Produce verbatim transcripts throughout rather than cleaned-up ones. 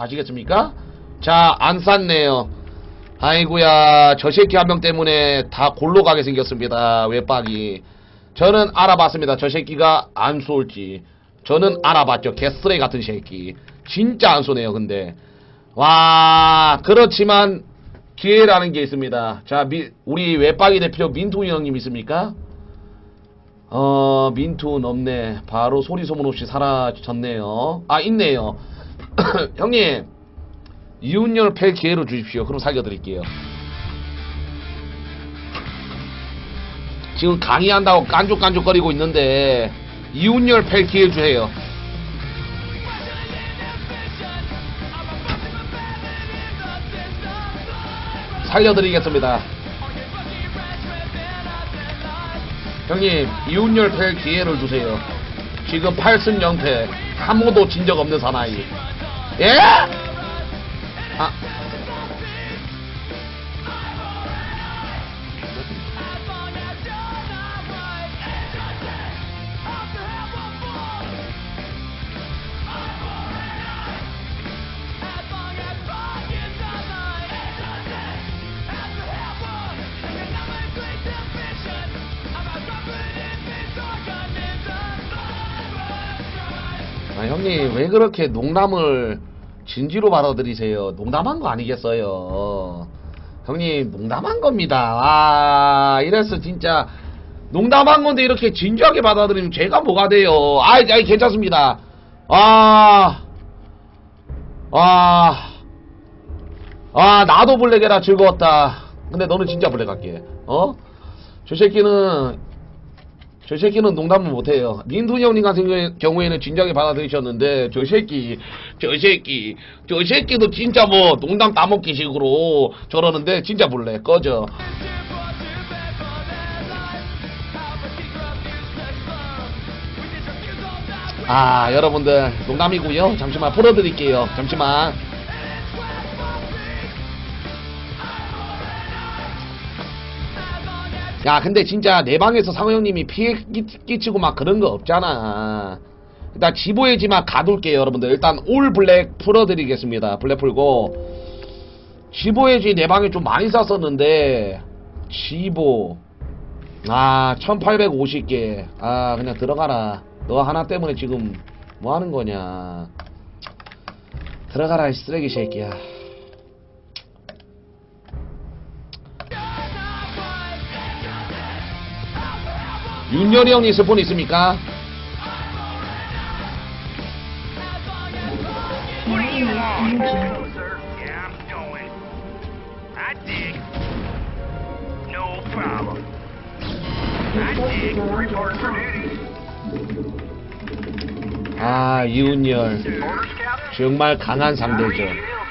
가시겠습니까? 자, 안 쌌네요. 아이구야, 저 새끼 한 명 때문에 다 골로 가게 생겼습니다. 외박이. 저는 알아봤습니다. 저 새끼가 안 쏠지. 저는 알아봤죠. 개쓰레기 같은 새끼. 진짜 안 쏘네요. 근데 와, 그렇지만 기회라는 게 있습니다. 자, 미, 우리 외박이 대표 민투 형님 있습니까? 어, 민투 없네. 바로 소리 소문 없이 사라졌네요. 아, 있네요. 형님, 이윤열 팰 기회로 주십시오. 그럼 살려드릴게요. 지금 강의한다고 깐족깐족거리고 있는데 이윤열 팰 기회 주세요. 살려드리겠습니다. 형님, 이윤열 팰 기회를 주세요. 지금 팔 승 영 패 한 번도 진 적 없는 사나이. 예? 아. 아, 형님 왜 그렇게 농담을 진지로 받아들이세요? 농담한 거 아니겠어요? 형님 농담한 겁니다. 아, 이래서 진짜 농담한 건데 이렇게 진지하게 받아들이면 제가 뭐가 돼요? 아이, 아이 괜찮습니다. 아, 아, 아, 나도 블랙해라 즐거웠다. 근데 너는 진짜 블랙 할게. 어? 저 새끼는 저 새끼는 농담을 못해요. 민훈이 형님 같은 경우에는 진작에 받아들이셨는데 저 새끼 저 새끼 저 새끼도 진짜 뭐 농담 따먹기 식으로 저러는데 진짜 볼래 꺼져. 아, 여러분들 농담이고요. 잠시만 풀어드릴게요. 잠시만. 야, 근데 진짜 내 방에서 상호 형님이 피해 끼치고 막 그런 거 없잖아. 일단 지보해지만 가둘게요, 여러분들. 일단 올 블랙 풀어드리겠습니다. 블랙 풀고 지보해지 내 방에 좀 많이 쌌었는데 지보 아 천팔백오십 개 아 그냥 들어가라. 너 하나 때문에 지금 뭐 하는 거냐. 들어가라 이 쓰레기 새끼야. 윤열이 형님 스폰 있습니까? 아, 이윤열 정말 강한 상대죠.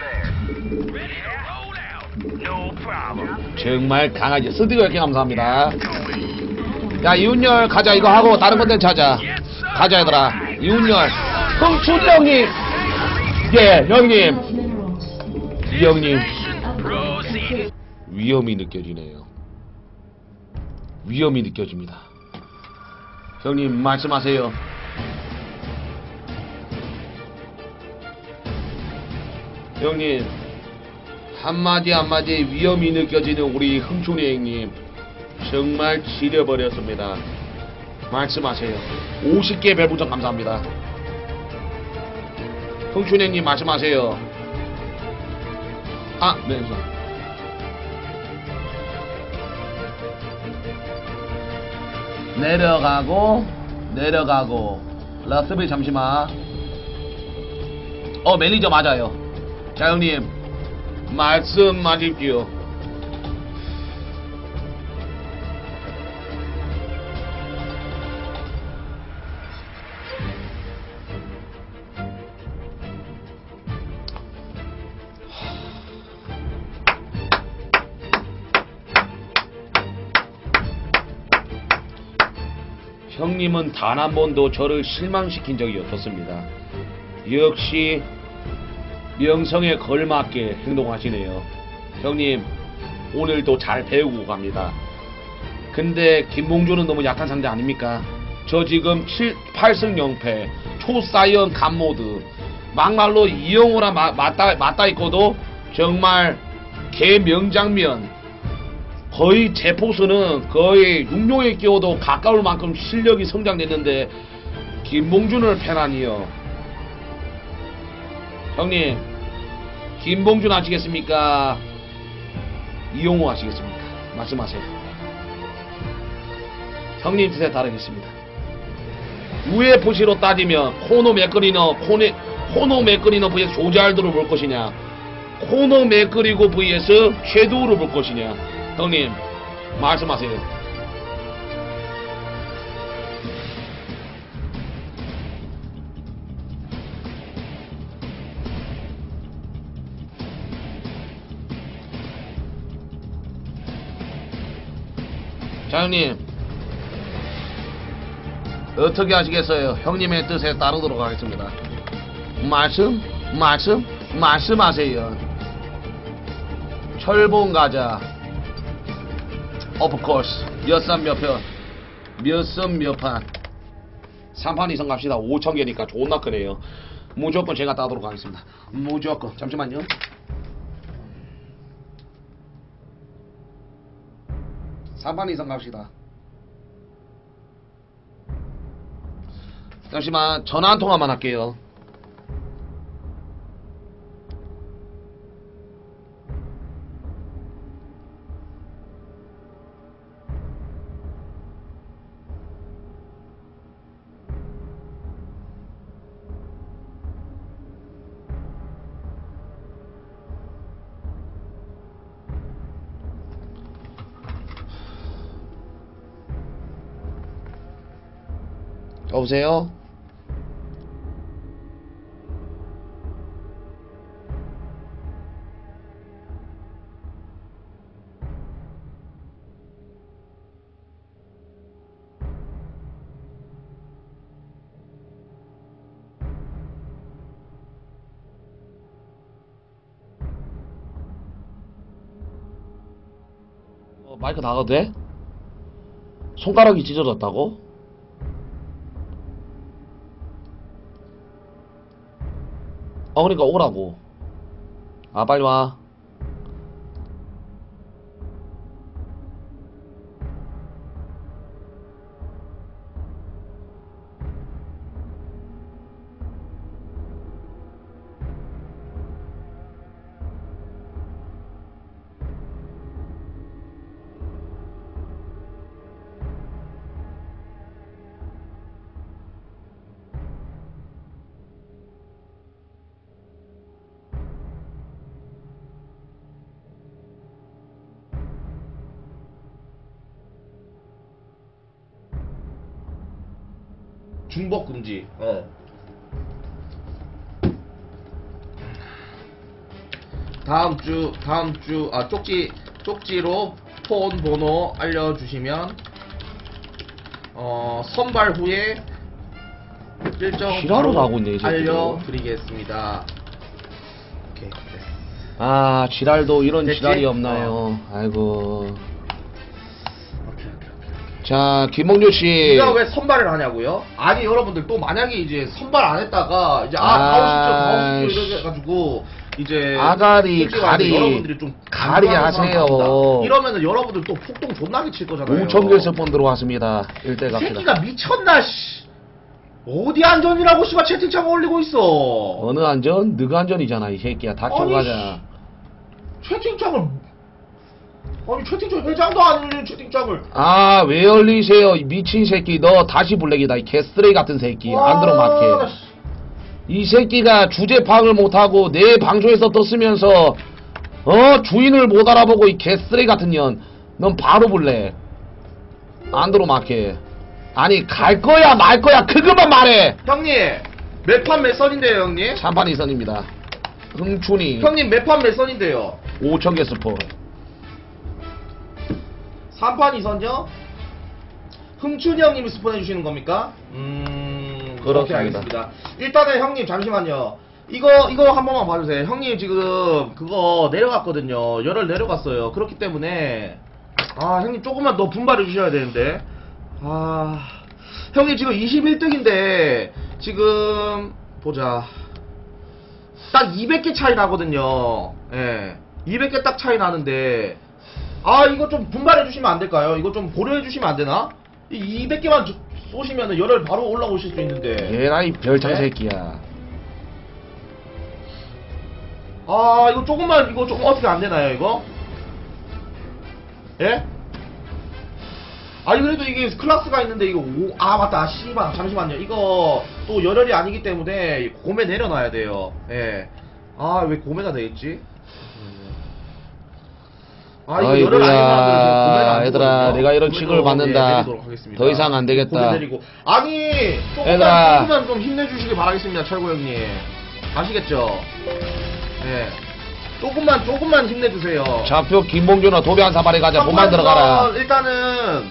정말 강하죠. 스티커 이렇게 감사합니다. 야, 이윤열 가자. 이거 하고 다른 컨텐츠 하자. 가자 얘들아. 이윤열 흥춘이 형님. 예, 형님. 이 형님 위험이 느껴지네요. 위험이 느껴집니다. 형님 말씀하세요. 형님 한마디 한마디 위험이 느껴지는 우리 흥춘이 형님 정말 지려버렸습니다. 말씀하세요. 오십 개 별풍선 감사합니다. 흥춘이 형님 말씀하세요. 아, 네, 감사합니다. 내려가고 내려가고 라스베이 잠시만. 어, 매니저 맞아요. 자, 형님 말씀하십시오. 형님은 단 한 번도 저를 실망시킨 적이 없었습니다. 역시 명성에 걸맞게 행동하시네요. 형님 오늘도 잘 배우고 갑니다. 근데 김봉준은 너무 약한 상대 아닙니까? 저 지금 팔 승 영 패 초사이언 간모드 막말로 이영호랑 마, 맞다, 맞다 있고도 정말 개 명장면. 거의 제 포수는 거의 육룡에 끼워도 가까울 만큼 실력이 성장됐는데 김봉준을 패라니요. 형님, 김봉준 아시겠습니까? 이용호 아시겠습니까? 말씀하세요. 형님 뜻에 따르겠습니다. 유에프씨로 따지면 코노 맥거리너 코네, 코노 맥거리너 vs 조자알드로 볼 것이냐, 코노 맥거리고 vs 쉐두우로 볼 것이냐. 형님 말씀하세요. 자, 형님 어떻게 하시겠어요? 형님의 뜻에 따르도록 하겠습니다. 말씀? 말씀? 말씀하세요. 철봉 가자. Of course. 몇 산 몇 편? 몇 선 몇 판? 삼 판 이상 갑시다. 오천 개니까 존나 크네요. 무조건 제가 따도록 하겠습니다. 무조건. 잠시만요. 삼 판 이상 갑시다. 잠시만 전화 한 통화만 할게요. 여보세요? 어, 마이크 나가도 돼? 손가락이 찢어졌다고? 어, 그러니까 오라고. 아, 빨리 와. 중복 금지. 어. 다음 주 다음 주 아 쪽지 쪽지로 폰 번호 알려주시면 어 선발 후에 일정 지랄을 하고 있네, 이 새끼들. 알려드리겠습니다. 오케이. 됐어. 아, 지랄도 이런 됐지? 지랄이 없나요? 어. 아이고. 오케이, 오케이, 오케이. 자, 김봉준 씨. 네가 왜 선발을 하냐고요? 아니 여러분들 또 만약에 이제 선발 안 했다가 이제 아 아, 가고 싶죠 가고 싶죠 이래 가지고 이제 아가리, 솔직히 가리, 말해서 여러분들이 좀 가리 간과하는 하세요. 사람들이다. 이러면은 여러분들 또 폭동 존나게 칠 거잖아요. 오천 개 스폰 들어왔습니다. 일 대 갑시다. 새끼가 미쳤나 씨. 어디 안전이라고 씨발 채팅창 올리고 있어. 어느 안전? 너가 안전이잖아, 이 새끼야. 닥쳐 아니, 가자. 채팅창을 아니 채팅창 회장도 안 올리는 채팅창을. 아, 왜 열리세요? 이 미친 새끼. 너 다시 블랙이다. 이 개쓰레기 같은 새끼. 안 들어맞게. 이 새끼가 주제 파악을 못하고 내 방송에서 떴으면서 어 주인을 못 알아보고 이 개쓰레기 같은 년. 넌 바로 블랙. 안 들어맞게. 아니 갈 거야 말 거야 그것만 말해. 형님 몇 판 몇 선인데요 형님? 삼 판 이 선입니다. 흥춘이 형님 몇 판 몇 선인데요? 오천 개 스포. 삼 판 이 선요? 흥춘이 형님이 스폰해 주시는 겁니까? 음... 그렇습니다. 오케이, 알겠습니다. 일단은 형님 잠시만요. 이거 이거 한 번만 봐주세요. 형님 지금 그거 내려갔거든요. 열흘 내려갔어요. 그렇기 때문에 아 형님 조금만 더 분발해 주셔야 되는데 아 형님 지금 이십일 등인데 지금 보자 딱 이백 개 차이 나거든요. 예. 이백 개 딱 차이 나는데, 아, 이거 좀 분발해 주시면 안 될까요? 이거 좀 고려해 주시면 안 되나? 이 이백 개만 쏘시면은 열혈 바로 올라오실 수 있는데. 얘라 이 별창 네? 새끼야. 아, 이거 조금만, 이거 조금 어떻게 안 되나요, 이거? 예? 아니, 그래도 이게 클라스가 있는데, 이거, 오, 아, 맞다, 씨발, 잠시만요. 이거, 또 열혈이 아니기 때문에, 고메 내려놔야 돼요. 예. 아, 왜 고메가 되겠지? 아, 이거 열혈 아닌 사람들은 지금 고메가 안 얘들아, 되거든요. 내가 이런 고메도, 취급을 받는다. 예, 내리도록 하겠습니다. 더 이상 안 되겠다. 고메 내리고. 아니, 조금만, 얘들아. 조금만 좀 힘내주시길 바라겠습니다, 철구 형님. 아시겠죠? 예. 조금만, 조금만 힘내주세요. 좌표 김봉준아 도배 한 사발에 가자. 한 몸만 번 들어가라. 더 일단은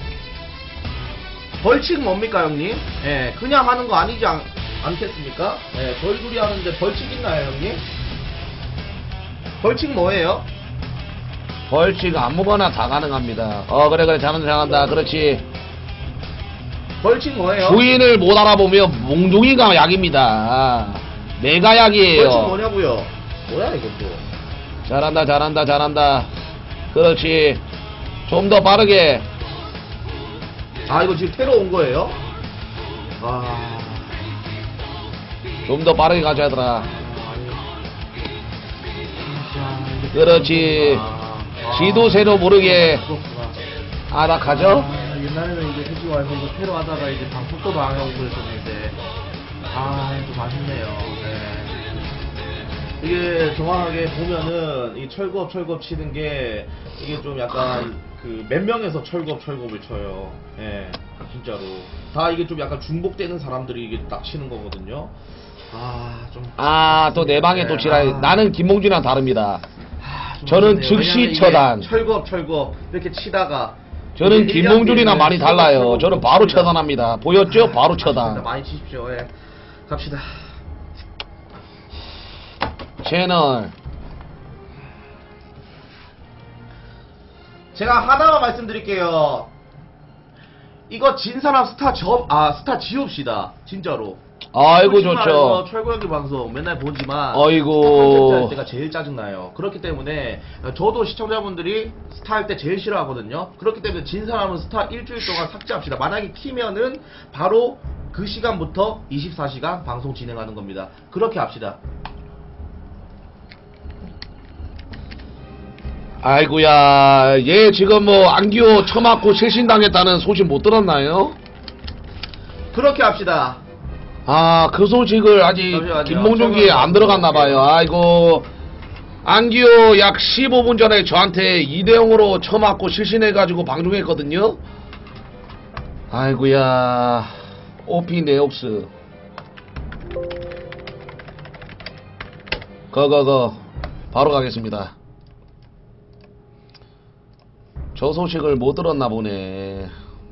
벌칙 뭡니까 형님? 예, 그냥 하는 거 아니지 않, 않겠습니까? 예, 저희 둘이 하는데 벌칙 있나요 형님? 벌칙 뭐예요? 벌칙 아무거나 다 가능합니다. 어 그래 그래 잘한다 잘한다. 그렇지. 벌칙 뭐예요? 주인을 못 알아보면 몽둥이가 약입니다. 내가 벌칙 약이에요. 뭐냐고요? 뭐야 이것도? 잘한다 잘한다 잘한다. 그렇지. 좀 더 빠르게. 아 이거 지금 테러 온 거예요? 아, 좀 더 빠르게 가자 얘들아. 아니. 진짜 이게 그렇지. 아, 지도새도 모르게 그렇구나. 아닥하죠? 아, 옛날에는 이제 솔직히 말해서 이거 테러 하다가 이제 방송도 망하고 그랬었는데, 아, 좀 아쉽네요. 네. 이게 정확하게 보면은, 이 철겁, 철겁 치는 게, 이게 좀 약간, 그, 몇 명에서 철겁, 철겁을 쳐요. 예, 진짜로. 다 이게 좀 약간 중복되는 사람들이 이게 딱 치는 거거든요. 아, 좀. 아 또 내 방에 또 지랄. 아. 나는 김봉준이랑 다릅니다. 아, 좀 저는 아쉽네요. 즉시 왜냐면 이게 처단. 철겁, 철겁. 이렇게 치다가. 저는 이게 일 년 김봉준이랑 뒤에는 많이 철겁, 달라요. 철겁 저는 바로 칩니다. 처단합니다. 보였죠? 바로 아, 처단. 맞습니다. 많이 치십시오. 예. 갑시다. 채널. 제가 하나만 말씀드릴게요. 이거 진 사람 스타 접, 아, 스타 지웁시다. 진짜로. 아이고 솔직히 말해서 좋죠. 철구 형님 방송 맨날 보지만 어이구. 스타 컨텐츠 할 때가 제일 짜증나요. 그렇기 때문에 저도 시청자분들이 스타 할 때 제일 싫어하거든요. 그렇기 때문에 진 사람은 스타 일주일 동안 삭제합시다. 만약에 키면은 바로 그 시간부터 이십사 시간 방송 진행하는 겁니다. 그렇게 합시다. 아이고야. 얘 지금 뭐 안기호 처맞고 실신당했다는 소식 못 들었나요? 그렇게 합시다. 아, 그 소식을 아직 잠시만요. 김봉준기에 안 들어갔나봐요. 아이고. 안기호 약 십오 분 전에 저한테 이 대 영으로 처맞고 실신해가지고 방송했거든요. 아이고야. 오피 네옥스. 거거거. 바로 가겠습니다. 저 소식을 못 들었나 보네.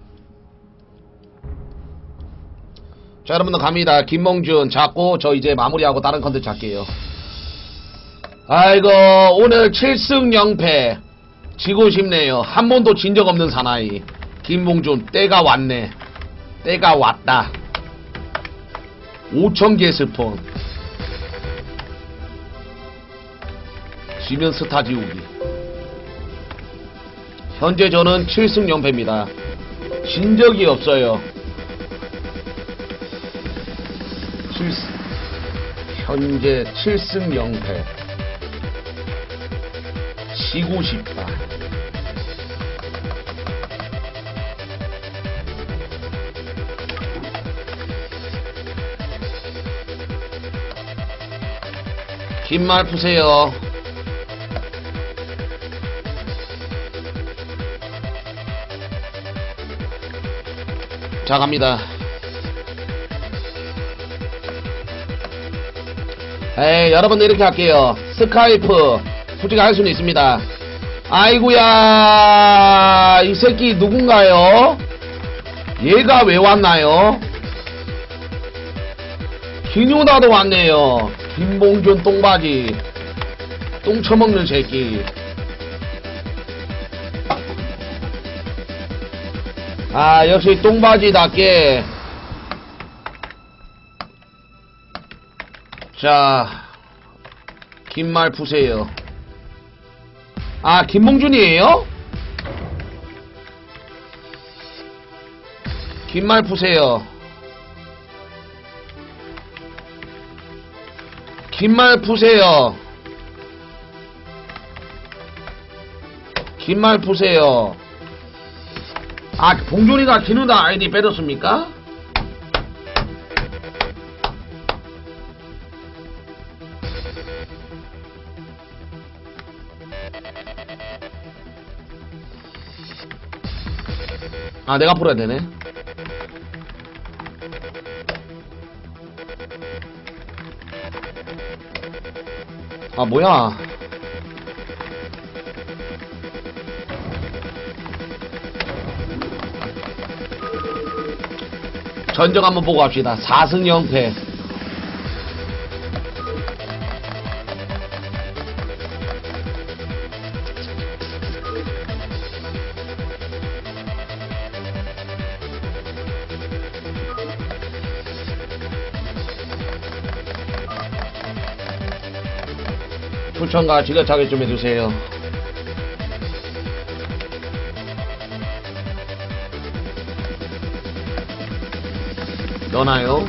자, 여러분들 갑니다. 김봉준 잡고 저 이제 마무리하고 다른 컨텐츠 할게요. 아이고, 오늘 칠 승 영 패 지고 싶네요. 한 번도 진 적 없는 사나이 김봉준. 때가 왔네. 때가 왔다. 오천 개 스폰. 지면 스타 지우기. 현재 저는 칠 승 영 패입니다. 진 적이 없어요. 칠 승, 현재 칠 승 영 패. 지고 싶다. 긴 말 푸세요. 자, 갑니다. 에이, 여러분들 이렇게 할게요. 스카이프 솔직히 할 수는 있습니다. 아이고야, 이 새끼 누군가요? 얘가 왜 왔나요? 김유다도 왔네요. 김봉준 똥바지. 똥 처먹는 새끼. 아, 역시 똥바지답게. 자, 긴 말 푸세요. 아, 김봉준이에요? 긴 말 푸세요. 긴 말 푸세요. 긴 말 푸세요. 아, 봉준이가 기누다 아이디 빼줬습니까? 아, 내가 풀어야 되네. 아, 뭐야. 전적 한번 보고 갑시다. 사 승 영 패. 추천과 지긋하게 좀 해주세요. 넣나요?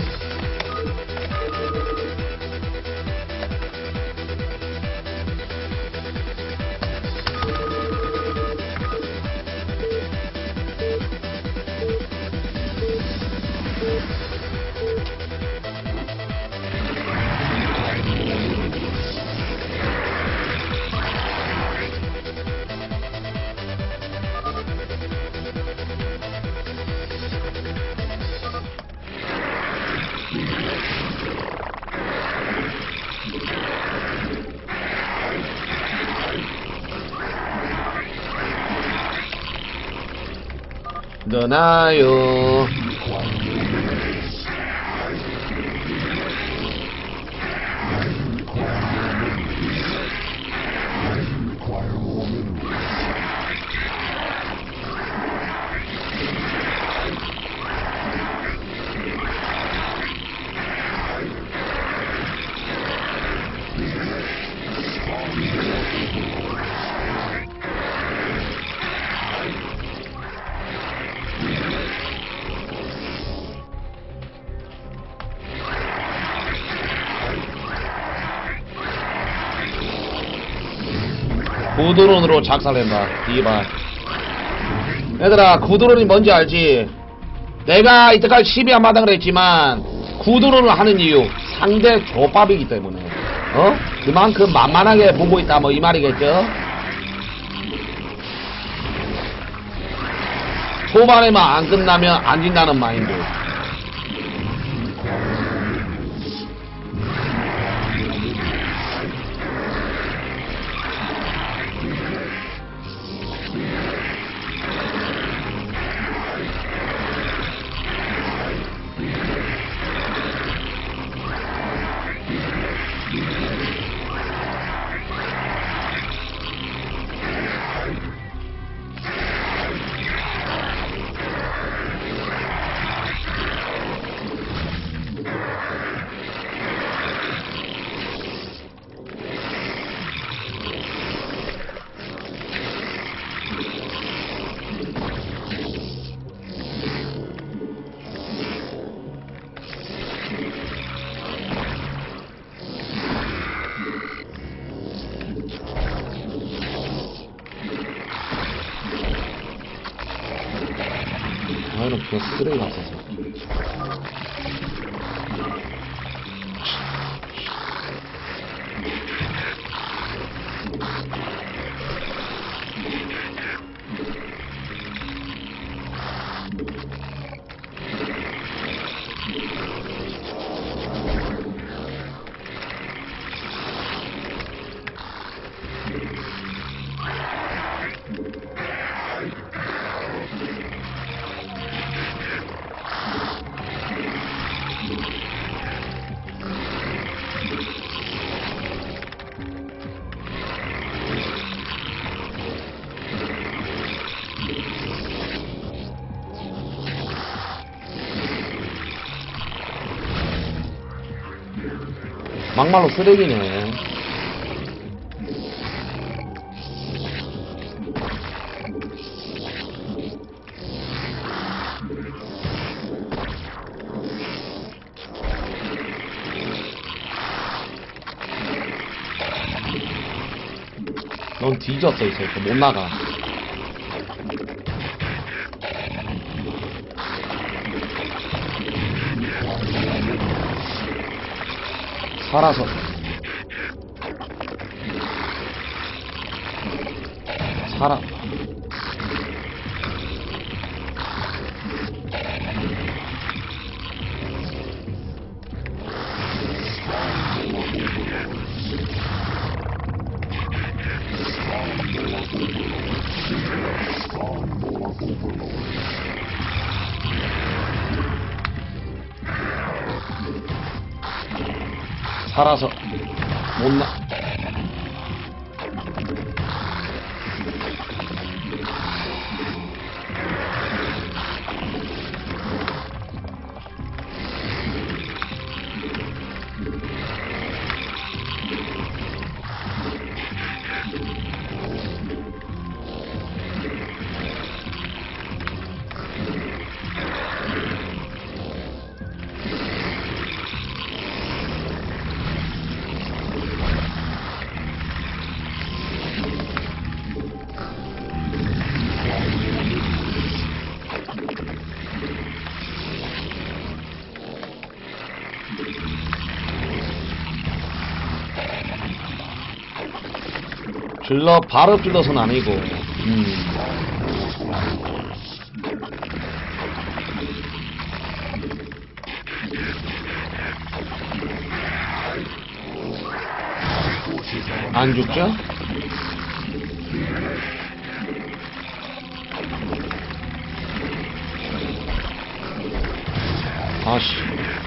넣나요? 구드론으로 작살낸다. 이발. 얘들아, 구드론이 뭔지 알지? 내가 이때까지 십이 안 마당을 했지만 구드론을 하는 이유 상대 조밥이기 때문에 어? 그만큼 만만하게 보고 있다 뭐 이 말이겠죠? 초반에만 안 끝나면 안 진다는 마인드. 아이는 개 쓰레기 같아서. 막말로 쓰레기네. 넌 뒤졌어, 이 새끼. 못 나가. 살아서. 살아. 살아서 못나. 질러 바로 찔러서는 아니고. 음. 안 죽죠? 아씨.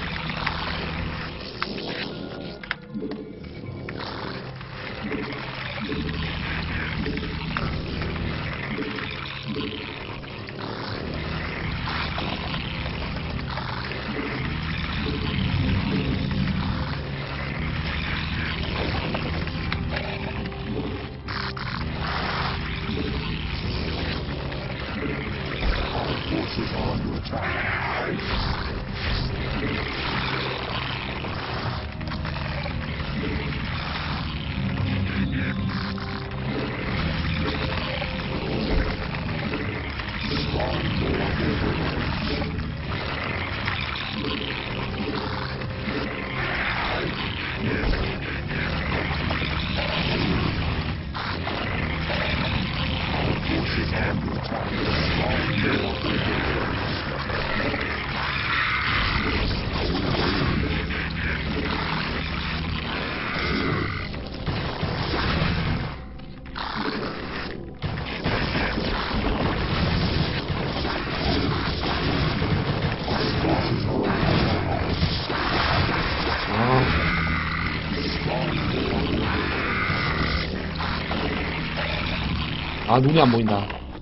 아, 눈이 안 보인다.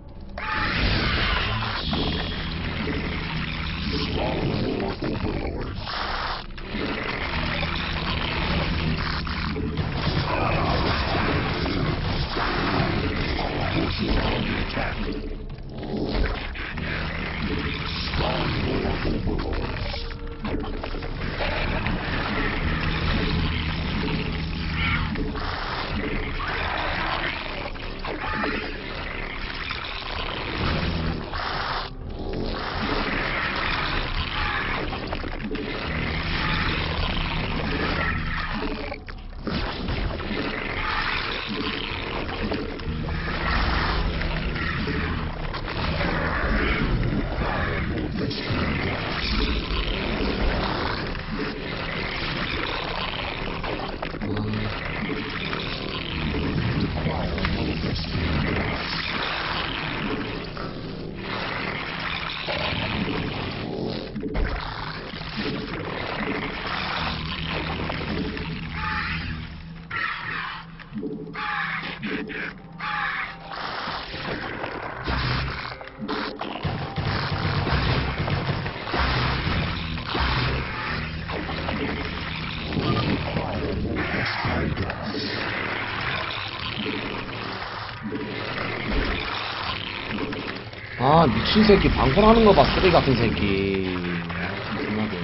아, 미친 새끼 방풀하는 거 봐, 쓰레기 같은 새끼. 아, 존나게.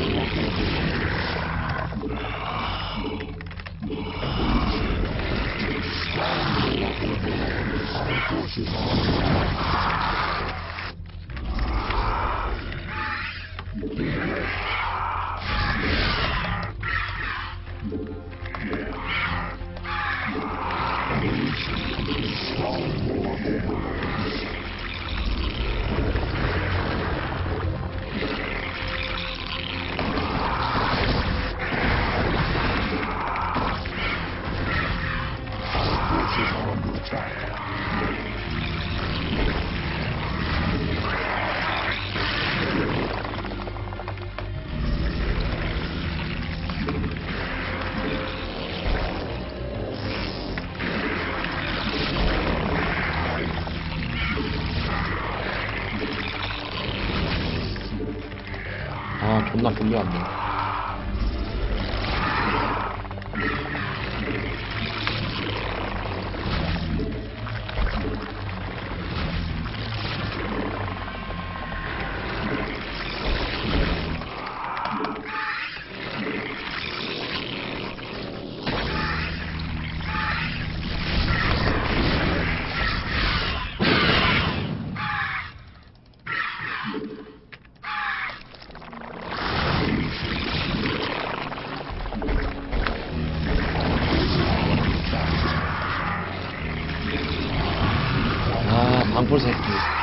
아 존나 불리한데. 아 방풀 새끼.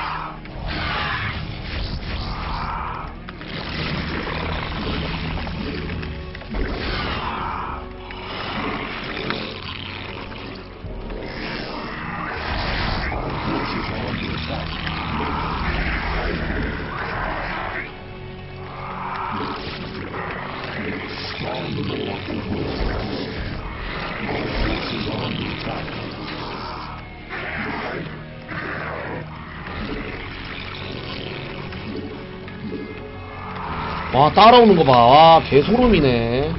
와 따라오는 거 봐. 와 개소름이네.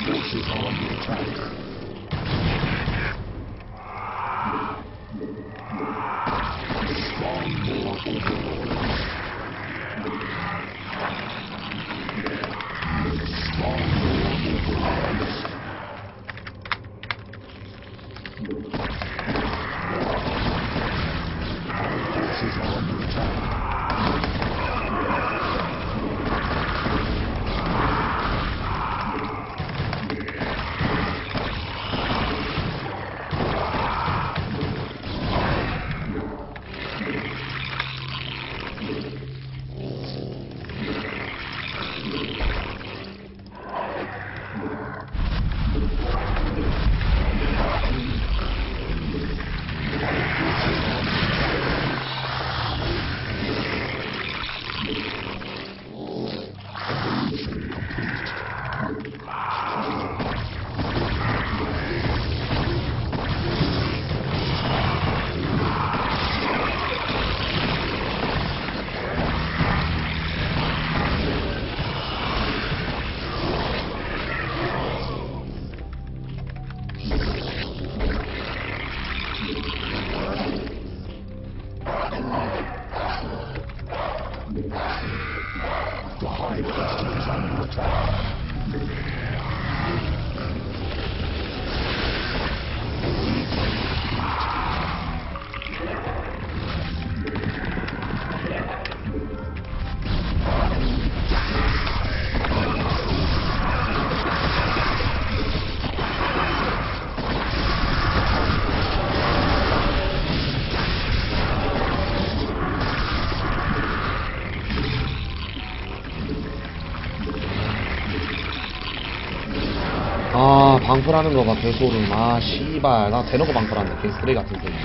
아, 방풀하는 거 봐, 개소름. 아, 씨발. 나 대놓고 방풀한다, 개쓰레기 같은 소리.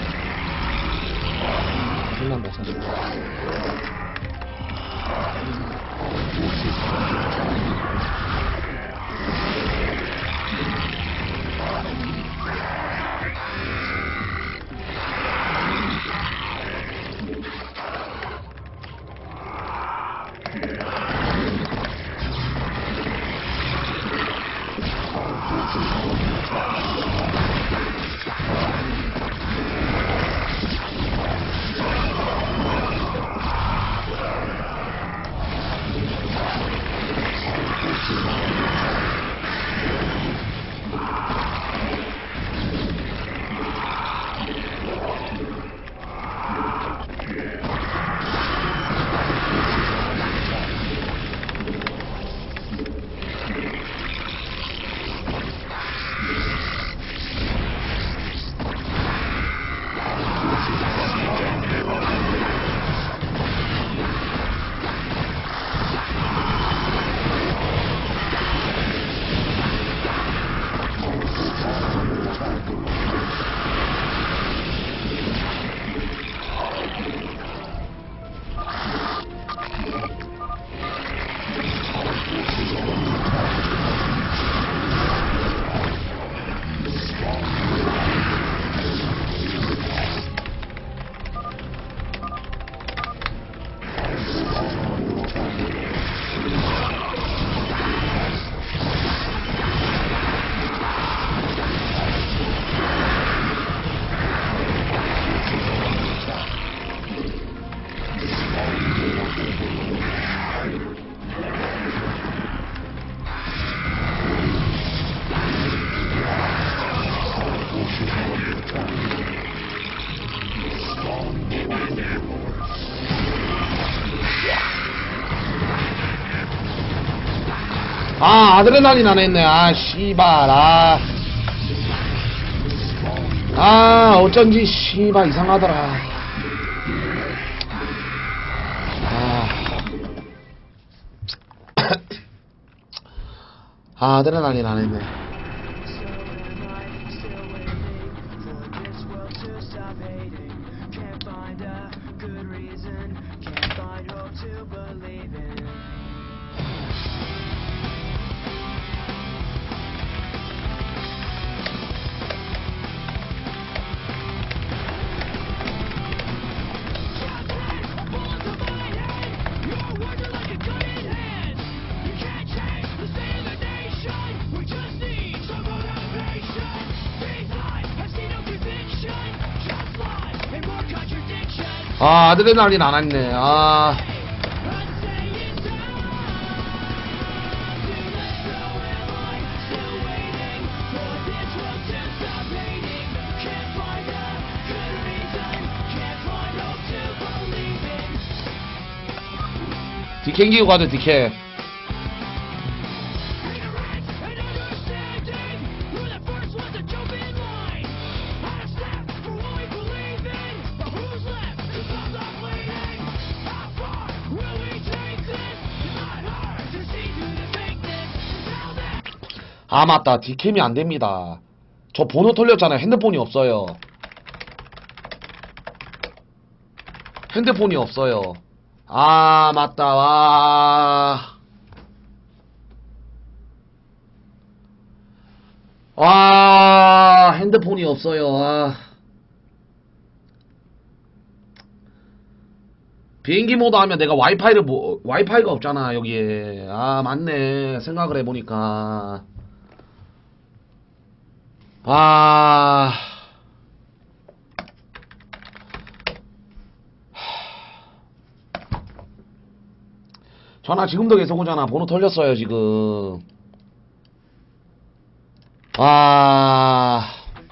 신난다, 사실. 아, 아드레날린 안 했네. 아, 씨발. 아. 아, 어쩐지, 씨발, 이상하더라. 아. 아, 아드레날린 안 했네. We just need 아, 아드레날린 안 했네. 아. 디켄기고 가자, 디켄. 아, 맞다. 디캠이 안 됩니다. 저 번호 털렸잖아요. 핸드폰이 없어요. 핸드폰이 없어요. 아, 맞다. 와. 와, 핸드폰이 없어요. 아. 비행기 모드 하면 내가 와이파이를 뭐, 와이파이가 없잖아, 여기에. 아, 맞네. 생각을 해보니까. 아. 전화 지금도 계속 오잖아. 번호 털렸어요, 지금. 아.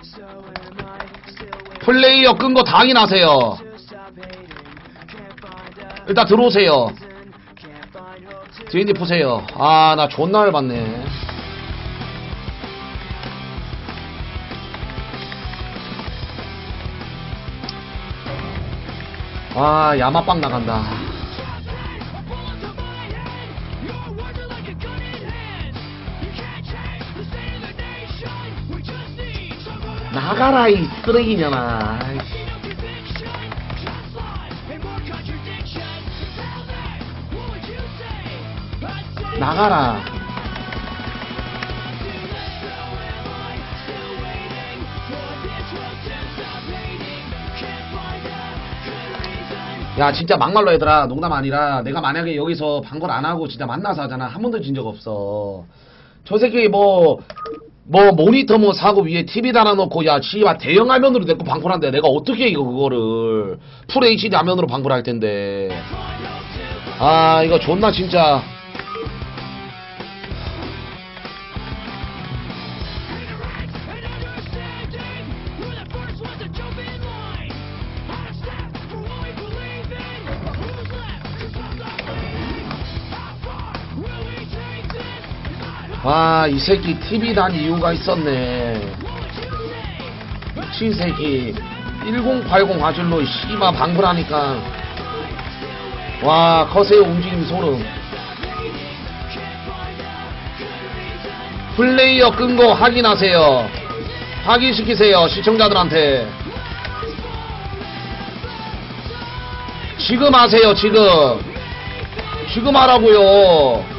플레이어 끈 거 다 확인하세요. 일단 들어오세요. 디엔디 푸세요. 아, 나 존나 열받네. 아, 야마빵 나간다. 나가라, 이 쓰레기냐나. 아이씨. 나가라. 야, 진짜 막말로 얘들아, 농담 아니라 내가 만약에 여기서 방걸 안 하고 진짜 만나서 하잖아. 한 번도 진 적 없어. 저 새끼 뭐 뭐 모니터 뭐 사고 위에 티비 달아놓고 야 씨발 대형 화면으로 내거 방풀한데 내가 어떻게 이거 그거를 풀 에이치디 화면으로 방풀할 텐데. 아, 이거 존나 진짜. 와, 이 새끼 티비 단 이유가 있었네. 미친 새끼. 천팔십 화질로 씨바 방불하니까. 와, 커세어 움직임 소름. 플레이어 끈 거 확인하세요. 확인시키세요, 시청자들한테. 지금 하세요, 지금. 지금 하라고요.